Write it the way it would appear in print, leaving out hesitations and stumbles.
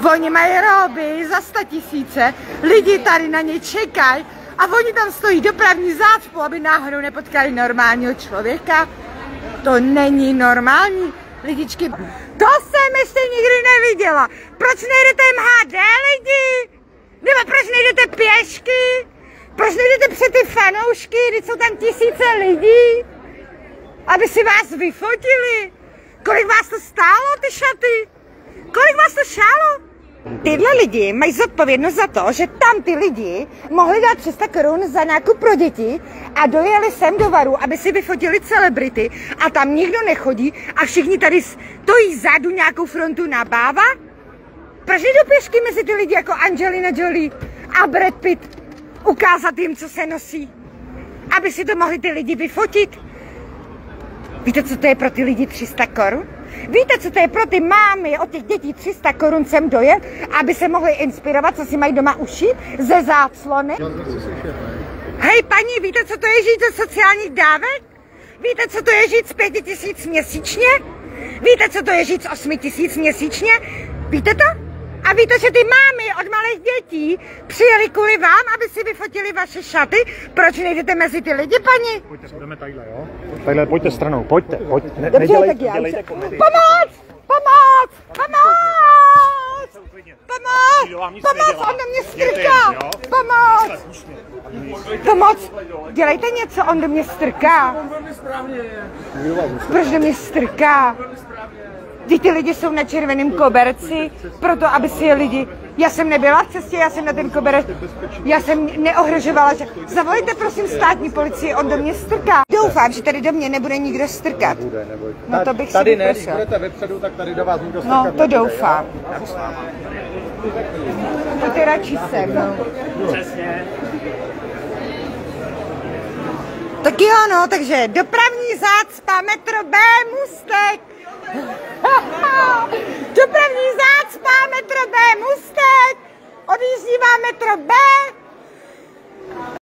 Oni mají roby za 100 000, lidi tady na ně čekají a oni tam stojí dopravní zácpu, aby náhodou nepotkali normálního člověka. To není normální, lidičky. To jsem ještě nikdy neviděla. Proč nejdete MHD lidi? Nebo proč nejdete pěšky? Proč nejdete před ty fanoušky, když jsou tam tisíce lidí? Aby si vás vyfotili. Kolik vás to stálo, ty šaty? Kolik vás to šálo? Tyhle lidi mají zodpovědnost za to, že tam ty lidi mohli dát 300 korun za nákup pro děti a dojeli sem do Varu, aby si vyfotili celebrity a tam nikdo nechodí a všichni tady stojí vzadu nějakou frontu na báva? Proč jdou pěšky mezi ty lidi jako Angelina Jolie a Brad Pitt? Ukázat jim, co se nosí, aby si to mohli ty lidi vyfotit. Víte, co to je pro ty lidi 300 korun? Víte, co to je pro ty mámy od těch dětí 300 korun sem dojet, aby se mohli inspirovat, co si mají doma ušít ze záclony? Hej, paní, víte, co to je žít ze sociálních dávek? Víte, co to je žít z 5 000 měsíčně? Víte, co to je žít z 8 000 měsíčně? Víte to? A víte, že ty mámy od malých dětí přijeli kvůli vám, aby si vyfotili vaše šaty? Proč nejdete mezi ty lidi, paní? Pojďte, budeme tadyhle, jo? Tadyhle, pojďte stranou, pojďte. Dobře, tak já. Pomoc! Pomoc! Pomoc! Pomoc! Pomoc! On do mě strká! Pomoc! Pomoc! Dělejte něco, on do mě strká. Proč do mě strká? Vždyť ty lidi jsou na červeném koberci, proto aby si je lidi... Já jsem nebyla v cestě, já jsem na ten koberec, já jsem neohrožovala, že... Zavolejte prosím státní policii, on do mě strká. Doufám, že tady do mě nebude nikdo strkat. No to bych tady si ne, když budete vepředu, tak tady do vás nikdo strkat no to doufám. To ty radši se mnou. Přesně. Tak jo, no, takže dopravní zácpa, metro B, Můstek. Dopravní zácpa, metro B, Můstek. Odjíždí vám metro B,